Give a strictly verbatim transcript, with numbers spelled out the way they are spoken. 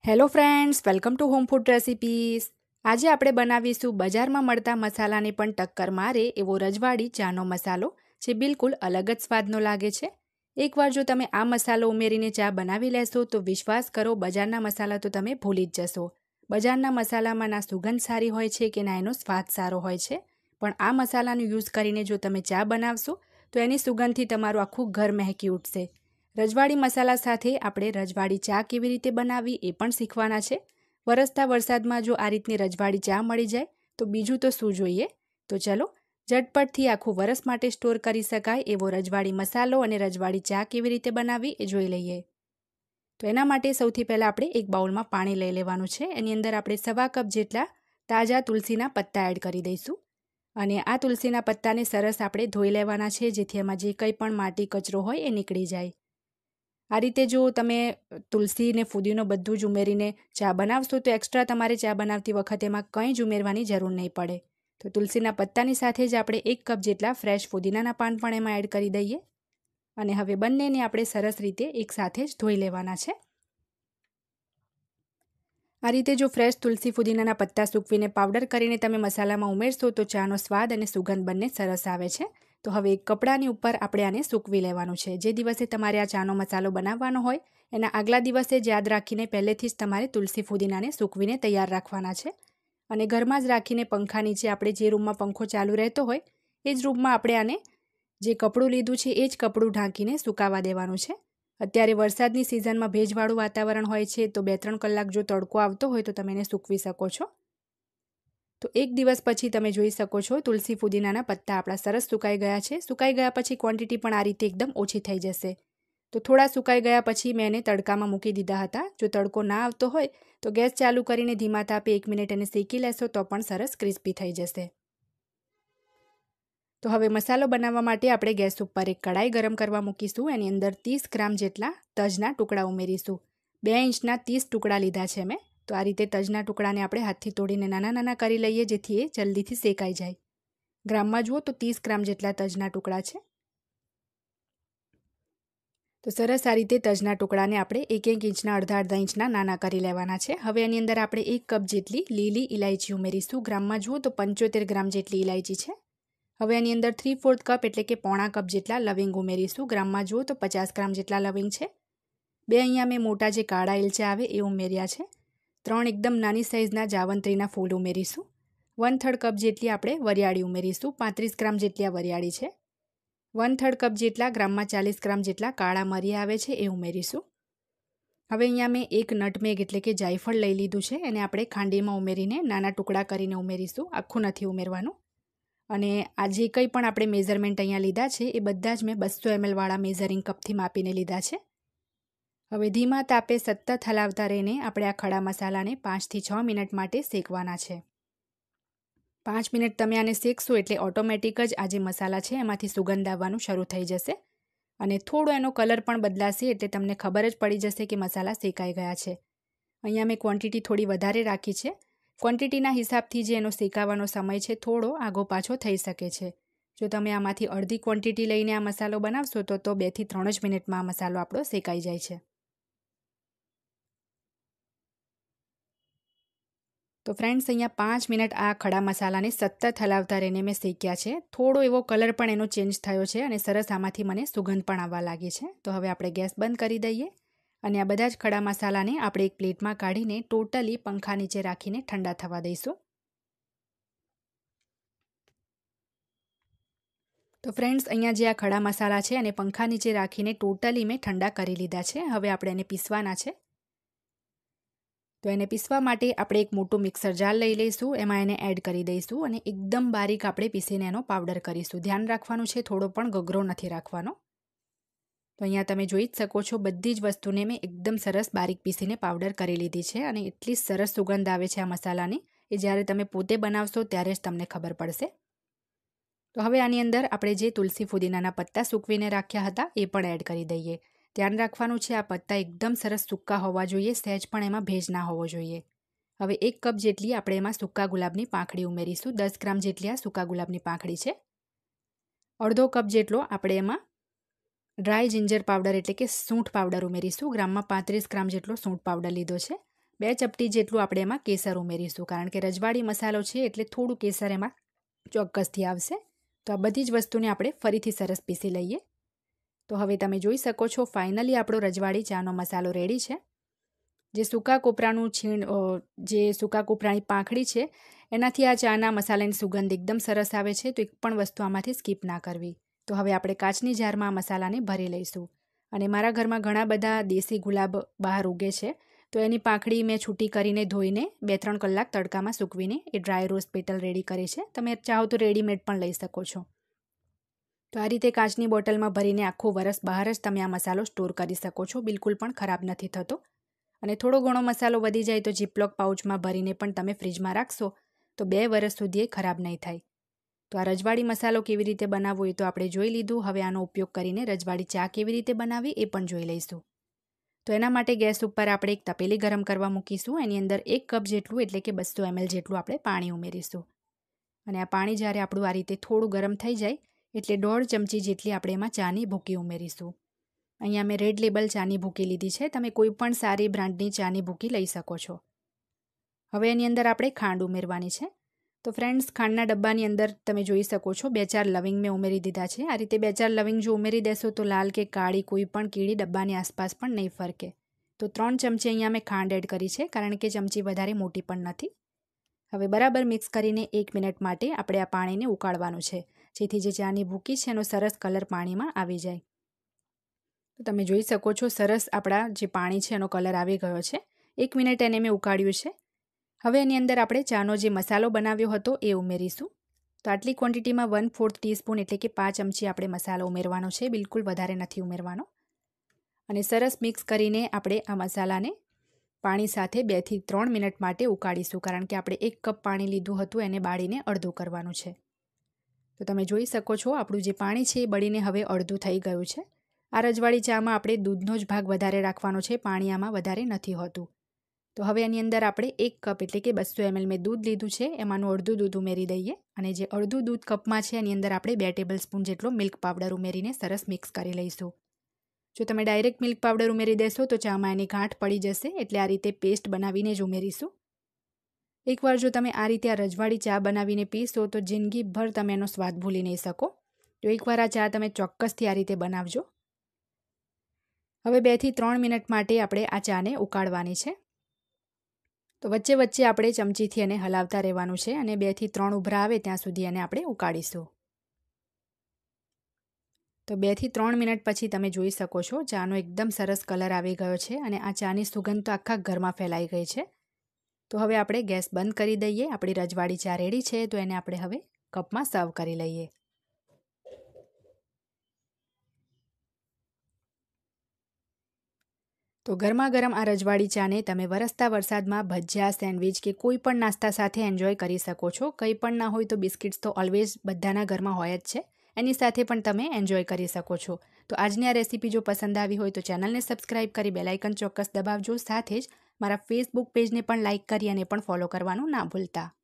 Hello friends, welcome to home food recipes. આજે આપણે બનાવીશું બજારમાં મળતા મસાલાને પણ ટક્કર મારે એવો રજવાડી ચાનો મસાલો, જે બિલકુલ અલગ જ સ્વાદનો લાગે છે. એકવાર જો તમે આ મસાલો ઉમેરીને ચા બનાવી લેશો તો વિશ્વાસ કરો, બજારના મસાલા તો તમે ભૂલી જ જશો. બજારના મસાલામાં ના સુગંધ સારી હોય છે કે ના એનો સ્વાદ સારો હોય છે, પણ આ મસાલાનો યુઝ કરીને જો તમે ચા બનાવશો તો એની સુગંધથી તમારું આખું ઘર મહેકી ઉઠશે. રજવાડી મસાલા સાથે આપણે રજવાડી ચા કેવી રીતે બનાવવી એ પણ શીખવાના છે. વરસતા વરસાદમાં જો આ રીતની રજવાડી ચા મળી જાય તો બીજું તો શું જોઈએ. તો ચલો ઝટપટથી આખું વરસ માટે સ્ટોર કરી શકાય એવો રજવાડી મસાલો અને રજવાડી ચા કેવી રીતે બનાવવી એ જોઈ લઈએ. તો એના માટે સૌથી પહેલાં આપણે એક બાઉલમાં પાણી લઈ લેવાનું છે. એની અંદર આપણે સવા કપ જેટલા તાજા તુલસીના પત્તા એડ કરી દઈશું. અને આ તુલસીના પત્તાને સરસ આપણે ધોઈ લેવાના છે, જેથી એમાં જે કંઈ પણ માટી કચરો હોય એ નીકળી જાય. આ રીતે જો તમે તુલસી ને ફુદીનો બધું જ ઉમેરીને ચા બનાવશો તો એક્સ્ટ્રા તમારે ચા બનાવતી વખતે એમાં કંઈ જ ઉમેરવાની જરૂર નહીં પડે. તો તુલસીના પત્તાની સાથે જ આપણે એક કપ જેટલા ફ્રેશ ફુદીનાના પાન પણ એમાં એડ કરી દઈએ. અને હવે બંનેને આપણે સરસ રીતે એકસાથે જ ધોઈ લેવાના છે. આ રીતે જો ફ્રેશ તુલસી ફુદીનાના પત્તા સૂકવીને પાવડર કરીને તમે મસાલામાં ઉમેરશો તો ચાનો સ્વાદ અને સુગંધ બંને સરસ આવે છે. તો હવે એક કપડાની ઉપર આપણે આને સૂકવી લેવાનું છે. જે દિવસે તમારે આ ચાનો મસાલો બનાવવાનો હોય એના આગલા દિવસે જ યાદ રાખીને પહેલેથી જ તમારે તુલસી ફુદીનાને સૂકવીને તૈયાર રાખવાના છે. અને ઘરમાં જ રાખીને પંખા નીચે આપણે જે રૂમમાં પંખો ચાલુ રહેતો હોય એ જ રૂમમાં આપણે આને જે કપડું લીધું છે એ જ કપડું ઢાંકીને સુકાવા દેવાનું છે. અત્યારે વરસાદની સિઝનમાં ભેજવાળું વાતાવરણ હોય છે, તો બે ત્રણ કલાક જો તડકો આવતો હોય તો તમે એને સૂકવી શકો છો. તો એક દિવસ પછી તમે જોઈ શકો છો તુલસી ફુદીનાના પત્તા આપણા સરસ સુકાઈ ગયા છે. સુકાઈ ગયા પછી ક્વોન્ટિટી પણ આ રીતે એકદમ ઓછી થઈ જશે. તો થોડા સુકાઈ ગયા પછી મેં એને તડકામાં મૂકી દીધા હતા. જો તડકો ના આવતો હોય તો ગેસ ચાલુ કરીને ધીમા તાપે એક મિનિટ એને શેકી લેશો તો પણ સરસ ક્રિસ્પી થઈ જશે. તો હવે મસાલો બનાવવા માટે આપણે ગેસ ઉપર એક કડાઈ ગરમ કરવા મૂકીશું. એની અંદર ત્રીસ ગ્રામ જેટલા તજના ટુકડા ઉમેરીશું. બે ઇંચના ત્રીસ ટુકડા લીધા છે મેં. તો આ રીતે તજના ટુકડાને આપણે હાથથી તોડીને નાના નાના કરી લઈએ, જેથી એ જલ્દીથી શેકાઈ જાય. ગ્રામમાં જુઓ તો ત્રીસ ગ્રામ જેટલા તજના ટુકડા છે. તો સરસ આ રીતે તજના ટુકડાને આપણે એક એક ઇંચના અડધા અડધા ઇંચના નાના કરી લેવાના છે. હવે એની અંદર આપણે એક કપ જેટલી લીલી ઇલાયચી ઉમેરીશું. ગ્રામમાં જુઓ તો પંચોતેર ગ્રામ જેટલી ઇલાયચી છે. હવે એની અંદર થ્રી ફોર્થ કપ એટલે કે પોણા કપ જેટલા લવિંગ ઉમેરીશું. ગ્રામમાં જુઓ તો પચાસ ગ્રામ જેટલા લવિંગ છે. બે અહીંયા મેં મોટા જે કાળા એલચા આવે એ ઉમેર્યા છે. ત્રણ એકદમ નાની સાઇઝના જાવંત્રીના ફૂલ ઉમેરીશું. વન થર્ડ કપ જેટલી આપણે વરિયાળી ઉમેરીશું. પાંત્રીસ ગ્રામ જેટલી આ વરિયાળી છે. વન થર્ડ કપ જેટલા ગ્રામમાં ચાલીસ ગ્રામ જેટલા કાળા મરી આવે છે એ ઉમેરીશું. હવે અહીંયા મેં એક નટમેગ એટલે કે જાયફળ લઈ લીધું છે. એને આપણે ખાંડીમાં ઉમેરીને નાના ટુકડા કરીને ઉમેરીશું. આખું નથી ઉમેરવાનું. અને આ જે કંઈ પણ આપણે મેઝરમેન્ટ અહીંયા લીધા છે એ બધા જ મેં બસો એમએલ વાળા મેઝરિંગ કપથી માપીને લીધા છે. હવે ધીમા તાપે સતત હલાવતા રહીને આપણે આ ખડા મસાલાને પાંચથી છ મિનિટ માટે શેકવાના છે. પાંચ મિનિટ તમે આને શેકશો એટલે ઓટોમેટિક જ આ જે મસાલા છે એમાંથી સુગંધ આવવાનું શરૂ થઈ જશે. અને થોડો એનો કલર પણ બદલાશે, એટલે તમને ખબર જ પડી જશે કે મસાલા શેકાઈ ગયા છે. અહીંયા મેં ક્વોન્ટિટી થોડી વધારે રાખી છે. ક્વોન્ટિટીના હિસાબથી જે એનો શેકાવાનો સમય છે થોડો આગો પાછો થઈ શકે છે. જો તમે આમાંથી અડધી ક્વોન્ટિટી લઈને આ મસાલો બનાવશો તો તો બેથી ત્રણ જ મિનિટમાં આ મસાલો આપણો શેકાઈ જાય છે. તો ફ્રેન્ડ્સ, અહીંયા પાંચ મિનિટ આ ખડા મસાલાને સતત હલાવતા રહીને મેં શેક્યા છે. થોડો એવો કલર પણ એનો ચેન્જ થયો છે અને સરસ આમાંથી મને સુગંધ પણ આવવા લાગી છે. તો હવે આપણે ગેસ બંધ કરી દઈએ અને આ બધા જ ખડા મસાલાને આપણે એક પ્લેટમાં કાઢીને ટોટલી પંખા નીચે રાખીને ઠંડા થવા દઈશું. તો ફ્રેન્ડ્સ, અહીંયા જે આ ખડા મસાલા છે અને પંખા નીચે રાખીને ટોટલી મેં ઠંડા કરી લીધા છે. હવે આપણે એને પીસવાના છે. તો એને પીસવા માટે આપણે એક મોટું મિક્સર જાર લઈ લઈશું. એમાં એને એડ કરી દઈશું અને એકદમ બારીક આપણે પીસીને એનો પાવડર કરીશું. ધ્યાન રાખવાનું છે થોડો પણ ગગરો નથી રાખવાનો. તો અહીંયા તમે જોઈ જ શકો છો બધી જ વસ્તુને મેં એકદમ સરસ બારીક પીસીને પાવડર કરી લીધી છે. અને એટલી સરસ સુગંધ આવે છે આ મસાલાની એ જ્યારે તમે પોતે બનાવશો ત્યારે જ તમને ખબર પડશે. તો હવે આની અંદર આપણે જે તુલસી ફુદીનાના પત્તા સૂકવીને રાખ્યા હતા એ પણ એડ કરી દઈએ. ધ્યાન રાખવાનું છે આ પત્તા એકદમ સરસ સૂકા હોવા જોઈએ, સહેજ પણ એમાં ભેજ ના હોવો જોઈએ. હવે એક કપ જેટલી આપણે એમાં સૂકા ગુલાબની પાંખડી ઉમેરીશું. દસ ગ્રામ જેટલી આ સૂકા ગુલાબની પાંખડી છે. અડધો કપ જેટલો આપણે એમાં ડ્રાય જિંજર પાવડર એટલે કે સૂંઠ પાવડર ઉમેરીશું. ગ્રામમાં પાંત્રીસ ગ્રામ જેટલો સૂંઠ પાવડર લીધો છે. બે ચપટી જેટલું આપણે એમાં કેસર ઉમેરીશું, કારણ કે રજવાડી મસાલો છે એટલે થોડું કેસર એમાં ચોક્કસથી આવશે. તો આ બધી જ વસ્તુને આપણે ફરીથી સરસ પીસી લઈએ. તો હવે તમે જોઈ શકો છો ફાઇનલી આપણો રજવાડી ચાનો મસાલો રેડી છે. જે સૂકા કોપરાનું છીણ, જે સૂકા કોપરાની પાંખડી છે એનાથી આ ચાના મસાલાની સુગંધ એકદમ સરસ આવે છે. તો એક પણ વસ્તુ આમાંથી સ્કીપ ના કરવી. તો હવે આપણે કાચની જારમાં આ મસાલાને ભરી લઈશું. અને મારા ઘરમાં ઘણા બધા દેશી ગુલાબ બહાર ઉગે છે, તો એની પાંખડી મેં છૂટી કરીને ધોઈને બે ત્રણ કલાક તડકામાં સૂકવીને એ ડ્રાય રોઝ પેટલ રેડી કરી છે. તમે ચાહો તો રેડીમેડ પણ લઈ શકો છો. તો આ રીતે કાચની બોટલમાં ભરીને આખું વરસ બહાર જ તમે આ મસાલો સ્ટોર કરી શકો છો. બિલકુલ પણ ખરાબ નથી થતો. અને થોડો ઘણો મસાલો વધી જાય તો જીપલોક પાઉચમાં ભરીને પણ તમે ફ્રીજમાં રાખશો તો બે વર્ષ સુધી એ ખરાબ નહીં થાય. તો આ રજવાડી મસાલો કેવી રીતે બનાવવો એ તો આપણે જોઈ લીધું. હવે આનો ઉપયોગ કરીને રજવાડી ચા કેવી રીતે બનાવવી એ પણ જોઈ લઈશું. તો એના માટે ગેસ ઉપર આપણે એક તપેલી ગરમ કરવા મૂકીશું. એની અંદર એક કપ જેટલું એટલે કે બસો એમએલ જેટલું આપણે પાણી ઉમેરીશું. અને આ પાણી જ્યારે આપણું આ રીતે થોડું ગરમ થઈ જાય એટલે દોઢ ચમચી જેટલી આપણે એમાં ચાની ભૂકી ઉમેરીશું. અહીંયા મેં રેડ લેબલ ચાની ભૂકી લીધી છે. તમે કોઈ પણ સારી બ્રાન્ડની ચાની ભૂકી લઈ શકો છો. હવે એની અંદર આપણે ખાંડ ઉમેરવાની છે. તો ફ્રેન્ડ્સ, ખાંડના ડબ્બાની અંદર તમે જોઈ શકો છો બે ચાર લવિંગ મેં ઉમેરી દીધા છે. આ રીતે બે ચાર લવિંગ જો ઉમેરી દેશો તો લાલ કે કાળી કોઈ પણ કીડી ડબ્બાની આસપાસ પણ નહીં ફરકે. તો ત્રણ ચમચી અહીંયા મેં ખાંડ એડ કરી છે, કારણ કે ચમચી વધારે મોટી પણ નથી. હવે બરાબર મિક્સ કરીને એક મિનિટ માટે આપણે આ પાણીને ઉકાળવાનું છે, જેથી જે ચાની ભૂકી છે એનો સરસ કલર પાણીમાં આવી જાય. તો તમે જોઈ શકો છો સરસ આપણા જે પાણી છે એનો કલર આવી ગયો છે. એક મિનિટ એને મેં ઉકાળ્યું છે. હવે એની અંદર આપણે ચાનો જે મસાલો બનાવ્યો હતો એ ઉમેરીશું. તો આટલી ક્વોન્ટિટીમાં વન ફોર્થ ટીસ્પૂન એટલે કે પાંચ ચમચી આપણે મસાલો ઉમેરવાનો છે. બિલકુલ વધારે નથી ઉમેરવાનો. અને સરસ મિક્સ કરીને આપણે આ મસાલાને પાણી સાથે બેથી ત્રણ મિનિટ માટે ઉકાળીશું, કારણ કે આપણે એક કપ પાણી લીધું હતું એને બાળીને અડધું કરવાનું છે. તો તમે જોઈ શકો છો આપણું જે પાણી છે એ બળીને હવે અડધું થઈ ગયું છે. આ રજવાડી ચામાં આપણે દૂધનો જ ભાગ વધારે રાખવાનો છે, પાણી આમાં વધારે નથી હોતું. તો હવે એની અંદર આપણે એક કપ એટલે કે બસો એમએલ મેં દૂધ લીધું છે, એમાંનું અડધું દૂધ ઉમેરી દઈએ. અને જે અડધું દૂધ કપમાં છે એની અંદર આપણે બે ટેબલ સ્પૂન જેટલો મિલ્ક પાવડર ઉમેરીને સરસ મિક્સ કરી લઈશું. જો તમે ડાયરેક્ટ મિલ્ક પાવડર ઉમેરી દેશો તો ચામાં એની ગાંઠ પડી જશે, એટલે આ રીતે પેસ્ટ બનાવીને જ ઉમેરીશું. એકવાર જો તમે આ રીતે આ રજવાડી ચા બનાવીને પીશો તો જિંદગીભર તમે એનો સ્વાદ ભૂલી નહીં શકો. તો એકવાર આ ચા તમે ચોક્કસથી આ રીતે બનાવજો. હવે બેથી ત્રણ મિનિટ માટે આપણે આ ચાને ઉકાળવાની છે. તો વચ્ચે વચ્ચે આપણે ચમચીથી એને હલાવતા રહેવાનું છે અને બેથી ત્રણ ઉભરા આવે ત્યાં સુધી એને આપણે ઉકાળીશું. તો બેથી ત્રણ મિનિટ પછી તમે જોઈ શકો છો ચાનો એકદમ સરસ કલર આવી ગયો છે અને આ ચાની સુગંધ તો આખા ઘરમાં ફેલાઈ ગઈ છે. તો હવે આપણે ગેસ બંધ કરી દઈએ. આપણી રજવાડી ચા રેડી છે. તો એને આપણે હવે કપમાં સર્વ કરી લઈએ. તો ગરમા ગરમ આ રજવાડી ચાને તમે વરસતા વરસાદમાં ભજીયા, સેન્ડવિચ કે કોઈ પણ નાસ્તા સાથે એન્જોય કરી શકો છો. કંઈ પણ ના હોય તો બિસ્કિટ્સ તો ઓલવેઝ બધાના ઘરમાં હોય જ છે, એની સાથે પણ તમે એન્જોય કરી શકો છો. તો આજની આ રેસીપી જો પસંદ આવી હોય તો ચેનલને સબસ્ક્રાઇબ કરી બેલ આઇકન ચોક્કસ દબાવજો. સાથે જ મારા ફેસબુક પેજને પણ લાઇક કરી અને પણ ફોલો કરવાનું ના ભૂલતા.